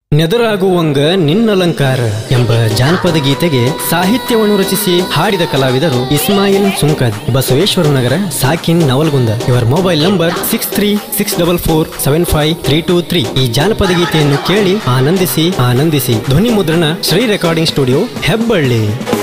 ನೆದರಾಗುವಂಗ ನಿನ್ನಲಂಕಾರ ಎಂಬ ಜಾನಪದ ಗೀತೆಗೆ ಸಾಹಿತ್ಯವನ್ನು ರಚಿಸಿ ಹಾಡಿದ ಕಲಾವಿದರು ಇಸ್ಮಾಯಿಲ್ ಸುಂಕದ್, ಬಸವೇಶ್ವರ ನಗರ, ಸಾಕಿನ್, ನವಲಗುಂದ. ಇವರ ಮೊಬೈಲ್ ನಂಬರ್ 6364475323. ಈ ಜಾನಪದ ಗೀತೆಯನ್ನು ಕೇಳಿ ಆನಂದಿಸಿ. ಧ್ವನಿ ಮುದ್ರಣ ಶ್ರೀ ರೆಕಾರ್ಡಿಂಗ್ ಸ್ಟುಡಿಯೋ, ಹೆಬ್ಬಳ್ಳಿ.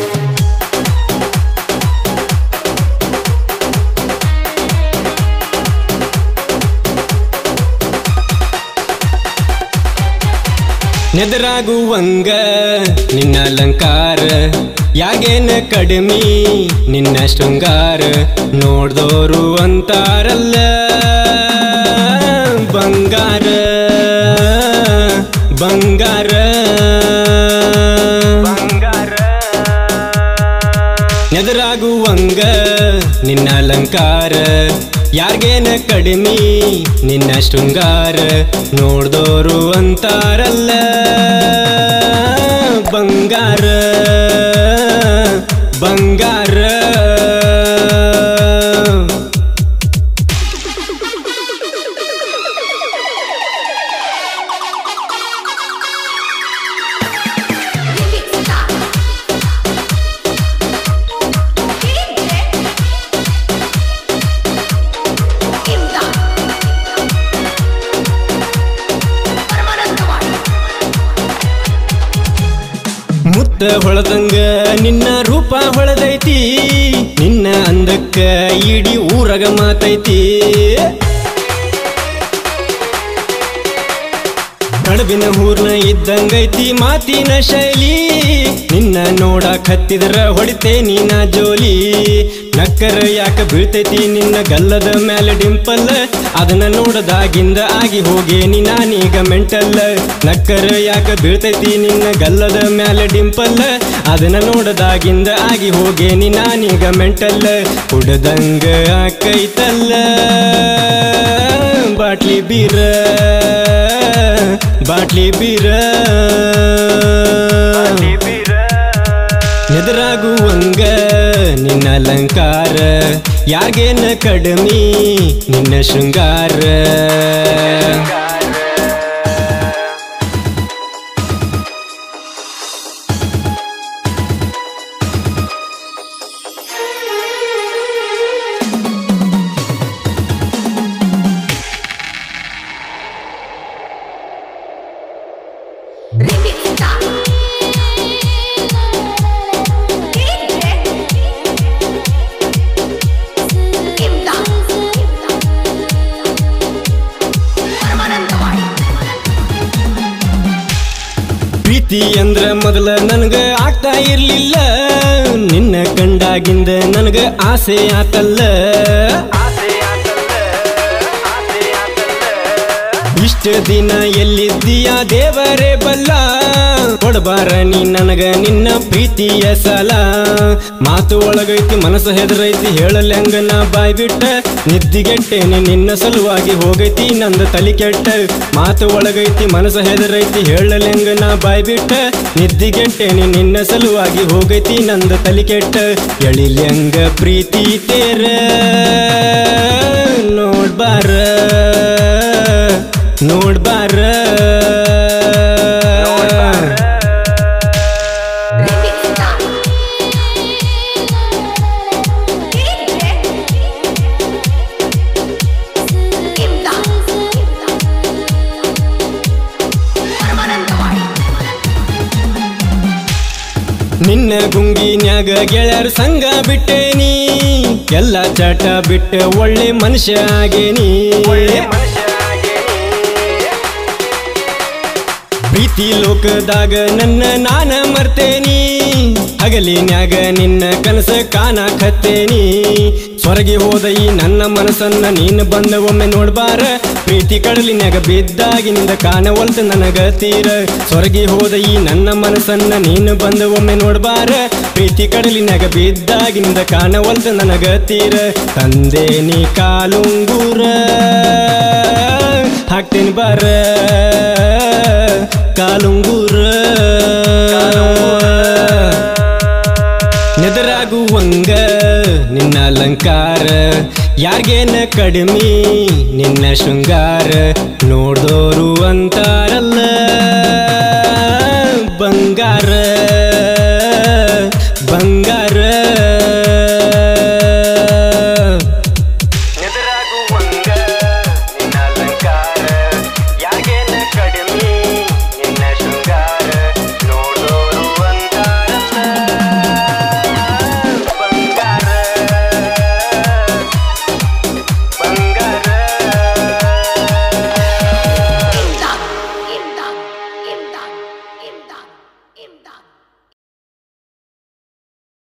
ನೆದರಾಗುವಂಗ ನಿನ್ನ ಅಲಂಕಾರ ಯಾಗೇನ ಕಡಿಮಿ ನಿನ್ನ ಶೃಂಗಾರ, ನೋಡ್ದೋರು ಅಂತಾರಲ್ಲ ಬಂಗಾರ ಬಂಗಾರ ನೆದರಾಗುವಂಗ ನಿನ್ನ ಅಲಂಕಾರ ಯಾರ್ಗೇನ ಕಡಿಮಿ ನಿನ್ನ ಶೃಂಗಾರ, ನೋಡ್ದೋರು ಅಂತಾರಲ್ಲ ಬಂಗಾರ ಬಂಗಾರ. ಮುತ್ತ ಹೊಳದಂಗ ನಿನ್ನ ರೂಪ ಹೊಳದೈತಿ, ನಿನ್ನ ಅಂದಕ್ಕ ಇಡೀ ಊರಗ ಮಾತೈತಿ. ಕಡಬಿನ ಹೂರ್ನ ಇದ್ದಂಗೈತಿ ಮಾತಿನ ಶೈಲಿ, ನಿನ್ನ ನೋಡಾಕ್ ಹತ್ತಿದ್ರ ಹೊಡಿತೇ ನೀನ ಜೋಲಿ. ನಕ್ಕರ ಯಾಕ ಬೀಳ್ತೈತಿ ನಿನ್ನ ಗಲ್ಲದ ಮ್ಯಾಲ ಡಿಂಪಲ್, ಅದನ್ನ ನೋಡದಾಗಿಂದ ಆಗಿ ಹೋಗೇನಿ ನಾನೀಗ ಮೆಂಟಲ್. ನಕ್ಕರ ಯಾಕ ಬೀಳ್ತೈತಿ ನಿನ್ನ ಗಲ್ಲದ ಮ್ಯಾಲ ಡಿಂಪಲ್, ಅದನ್ನ ನೋಡದಾಗಿಂದ ಆಗಿ ಹೋಗೇನಿ ನಾನೀಗ ಮೆಂಟಲ್. ಕುಡದಂಗ ಆಕೈತಲ್ಲ ಬಾಟ್ಲಿ ಬೀರ ಬಾಟ್ಲಿ ಬೀರ. ನೆದರಾಗುವಂಗ ನಿನ್ನ ಅಲಂಕಾರ ಯಾರ್ಗೇನ ಕಡಿಮಿ ನಿನ್ನ ಶೃಂಗಾರ. ಪ್ರೀತಿ ಅಂದ್ರ ಮೊದಲ ನನಗ ಆಗ್ತಾ ಇರ್ಲಿಲ್ಲ, ನಿನ್ನ ಕಂಡಾಗಿಂದ ನನಗ ಆಸೆ ಆತಲ್ಲ. ಇಷ್ಟ ದಿನ ಎಲ್ಲಿದ್ದೀಯ ದೇವರೇ ಬಲ್ಲ, ಕೊಡಬಾರ ನೀ ನನಗ ನಿನ್ನ ಪ್ರೀತಿಯ ಸಾಲ. ಮಾತು ಒಳಗೈತಿ ಮನಸ್ಸು ಹೆದರೈತಿ ಹೇಳಲ್ಯಂಗ ನಾ ಬಾಯ್ ಬಿಟ್ಟ, ನಿದ್ದಿಗೆಟ್ಟೇನೆ ನಿನ್ನ ಸಲುವಾಗಿ ಹೋಗೈತಿ ನಂದ ತಲಿ ಕೆಟ್ಟ. ಮಾತು ಒಳಗೈತಿ ಮನಸ್ಸು ಹೆದರೈತಿ ಹೇಳಲ್ಯಂಗ ನಾ ಬಾಯ್ ಬಿಟ್ಟ, ನಿದ್ದಿಗೆಟ್ಟೇನೆ ನಿನ್ನ ಸಲುವಾಗಿ ಹೋಗೈತಿ ನಂದ ತಲಿ ಕೆಟ್ಟ. ಎಳಿಲ್ಯಂಗ ಪ್ರೀತಿ ತೇರ ನೋಡ್ಬಾರ ನೋಡ್ಬಾರ. ನಿನ್ನ ಗುಂಗಿನ್ಯಾಗ ಗೆಳೆಯರ ಸಂಗ ಬಿಟ್ಟೇನಿ, ಎಲ್ಲ ಚಾಟ ಬಿಟ್ಟ ಒಳ್ಳೆ ಮನುಷ್ಯ ಆಗೇನಿ. ಪ್ರೀತಿ ಲೋಕದಾಗ ನನ್ನ ನಾನ ಮರ್ತೇನಿ, ಹಗಲಿನ್ಯಾಗ ನಿನ್ನ ಕನಸ ಕಾಣಕತ್ತೇನಿ. ಸ್ವರ್ಗಿ ಹೋದ ಈ ನನ್ನ ಮನಸ್ಸನ್ನ ನೀನು ಬಂದ ಒಮ್ಮೆ ನೋಡ್ಬಾರ, ಪ್ರೀತಿ ಕಡಲಿನ್ಯಾಗ ಬಿದ್ದಾಗಿನಿಂದ ಕಾಣವಲ್ತ ನನಗ ತೀರ. ಸ್ವರ್ಗಿ ಹೋದ ಈ ನನ್ನ ಮನಸ್ಸನ್ನ ನೀನು ಬಂದ ಒಮ್ಮೆ ನೋಡ್ಬಾರ, ಪ್ರೀತಿ ಕಡಲಿನ್ಯಾಗ ಬಿದ್ದಾಗಿನಿಂದ ಕಾಣವಲ್ತ ನನಗ ತೀರ. ತಂದೆ ನೀ ಕಾಲುಂಗೂರ ಹಾಕ್ತೇನೆ ಬಾರ ಕಾಲುಂಗೂರ. ನೆದರಾಗುವಂಗ ನಿನ್ನ ಅಲಂಕಾರ ಯಾರ್ಗೇನ ಕಡಿಮಿ ನಿನ್ನ ಶೃಂಗಾರ, ನೋಡ್ದೋರು ಅಂತ